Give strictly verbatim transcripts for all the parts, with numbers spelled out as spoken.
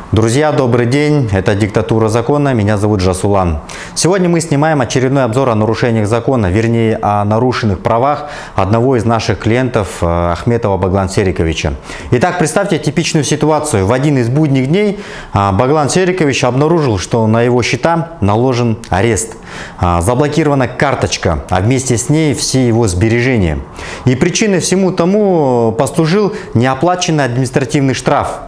Друзья, добрый день, это «Диктатура закона», меня зовут Жасулан. Сегодня мы снимаем очередной обзор о нарушениях закона, вернее о нарушенных правах одного из наших клиентов Ахметова Баглан Сериковича. Итак, представьте типичную ситуацию. В один из будних дней Баглан Серикович обнаружил, что на его счета наложен арест. Заблокирована карточка, а вместе с ней все его сбережения. И причиной всему тому послужил неоплаченный административный штраф.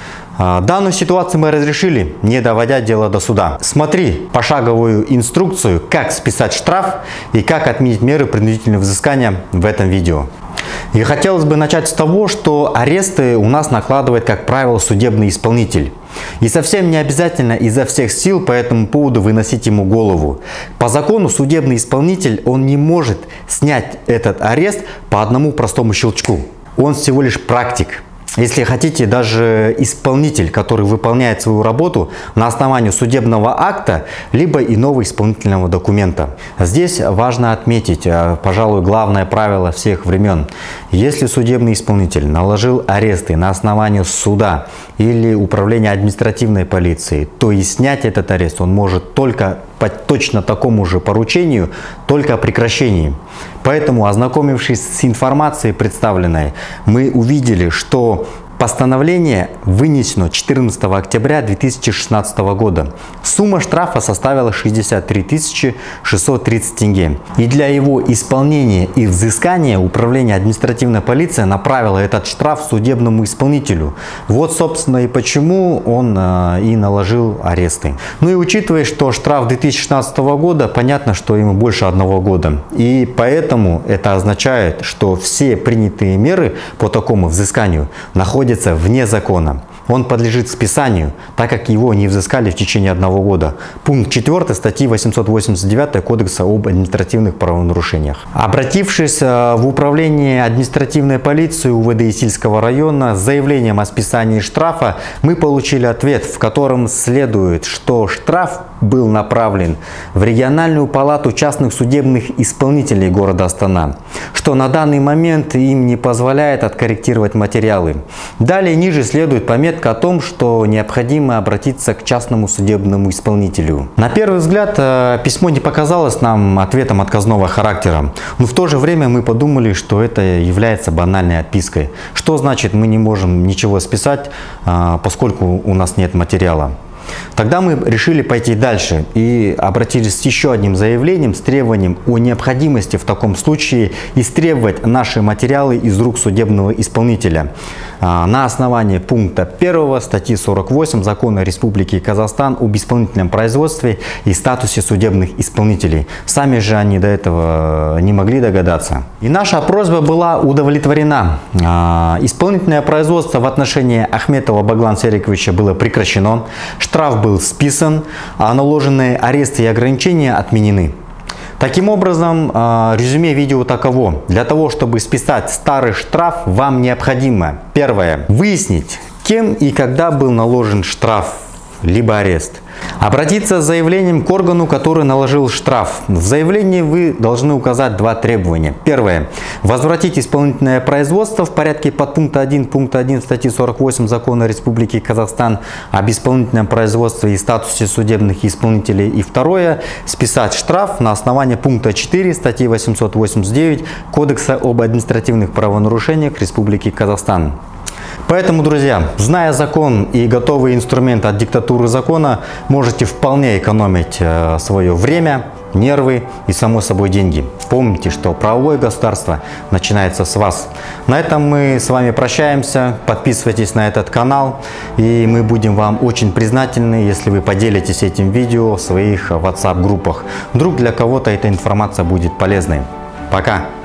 Данную ситуацию мы разрешили, не доводя дело до суда. Смотри пошаговую инструкцию, как списать штраф и как отменить меры принудительного взыскания в этом видео. И хотелось бы начать с того, что аресты у нас накладывает, как правило, судебный исполнитель. И совсем не обязательно изо всех сил по этому поводу выносить ему голову. По закону судебный исполнитель, он не может снять этот арест по одному простому щелчку. Он всего лишь практик. Если хотите, даже исполнитель, который выполняет свою работу на основании судебного акта, либо иного исполнительного документа. Здесь важно отметить, пожалуй, главное правило всех времен. Если судебный исполнитель наложил аресты на основании суда или управления административной полиции, то и снять этот арест он может только по точно такому же поручению, только о прекращении. Поэтому, ознакомившись с информацией представленной, мы увидели, что постановление вынесено четырнадцатого октября две тысячи шестнадцатого года. Сумма штрафа составила шестьдесят три тысячи шестьсот тридцать тенге. И для его исполнения и взыскания управление административной полиции направило этот штраф судебному исполнителю. Вот, собственно, и почему он э, и наложил аресты. Ну и учитывая, что штраф две тысячи шестнадцатого года, понятно, что ему больше одного года. И поэтому это означает, что все принятые меры по такому взысканию находятся вне закона. Он подлежит списанию, так как его не взыскали в течение одного года. Пункт четвёртый статьи восемьсот восемьдесят девять Кодекса об административных правонарушениях. Обратившись в управление административной полиции УВД Исильского района с заявлением о списании штрафа, мы получили ответ, в котором следует, что штраф был направлен в региональную палату частных судебных исполнителей города Астана, что на данный момент им не позволяет откорректировать материалы. Далее ниже следует пометка о том, что необходимо обратиться к частному судебному исполнителю. На первый взгляд письмо не показалось нам ответом отказного характера, но в то же время мы подумали, что это является банальной отпиской. Что значит мы не можем ничего списать, поскольку у нас нет материала? Тогда мы решили пойти дальше и обратились с еще одним заявлением с требованием о необходимости в таком случае истребовать наши материалы из рук судебного исполнителя на основании пункта первого статьи сорок восемь Закона Республики Казахстан об исполнительном производстве и статусе судебных исполнителей. Сами же они до этого не могли догадаться. И наша просьба была удовлетворена. Исполнительное производство в отношении Ахметова Баглан Сериковича было прекращено. Штраф был списан, а наложенные аресты и ограничения отменены. Таким образом, резюме видео таково. Для того, чтобы списать старый штраф, вам необходимо: первое, выяснить, кем и когда был наложен штраф либо арест. Обратиться с заявлением к органу, который наложил штраф. В заявлении вы должны указать два требования. Первое. Возвратить исполнительное производство в порядке подпункта один пункта один статьи сорок восемь Закона Республики Казахстан об исполнительном производстве и статусе судебных исполнителей. И второе. Списать штраф на основании пункта четыре статьи восемьсот восемьдесят девять Кодекса об административных правонарушениях Республики Казахстан. Поэтому, друзья, зная закон и готовый инструмент от диктатуры закона, можете вполне экономить э, свое время, нервы и, само собой, деньги. Помните, что правовое государство начинается с вас. На этом мы с вами прощаемся. Подписывайтесь на этот канал, и мы будем вам очень признательны, если вы поделитесь этим видео в своих WhatsApp-группах. Вдруг для кого-то эта информация будет полезной. Пока!